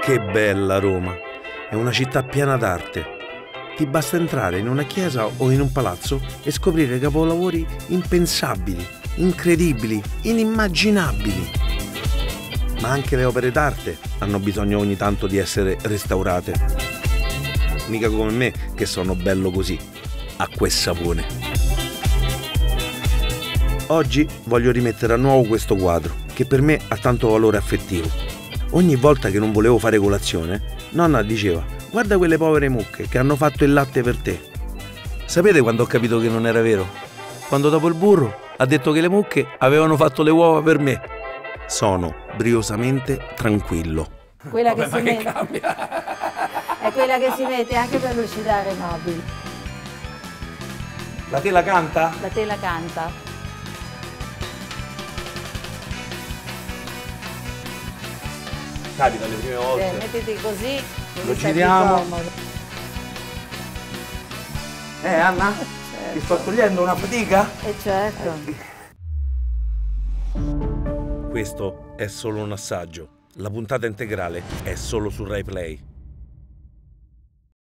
Che bella Roma! È una città piena d'arte. Ti basta entrare in una chiesa o in un palazzo e scoprire capolavori impensabili, incredibili, inimmaginabili. Ma anche le opere d'arte hanno bisogno ogni tanto di essere restaurate. Mica come me, che sono bello così, acqua e sapone. Oggi voglio rimettere a nuovo questo quadro, che per me ha tanto valore affettivo. Ogni volta che non volevo fare colazione, nonna diceva: guarda quelle povere mucche che hanno fatto il latte per te. Sapete quando ho capito che non era vero? Quando dopo il burro ha detto che le mucche avevano fatto le uova per me. Sono briosamente tranquillo. Quella che si mette è quella che si mette anche per lucidare i mobili. La tela canta? La tela canta. Capita le prime volte. Mettiti così Lo stai giriamo. più comodo. Anna? Certo. Ti sto togliendo una fatica? Certo. Questo è solo un assaggio. La puntata integrale è solo su Rai Play.